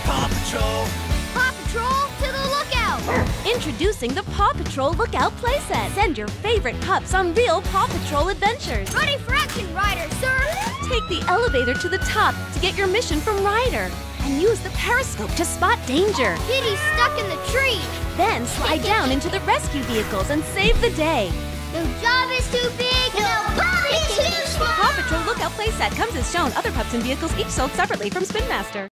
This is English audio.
Paw Patrol. Paw Patrol to the lookout! Introducing the Paw Patrol Lookout playset. Send your favorite pups on real Paw Patrol adventures. Ready for action, Ryder, sir! Take the elevator to the top to get your mission from Ryder. And use the periscope to spot danger. Kitty's stuck in the tree! Then slide down into the rescue vehicles and save the day. The job is too big, no pup is too small! Paw Patrol Lookout playset comes as shown. Other pups and vehicles each sold separately from Spin Master.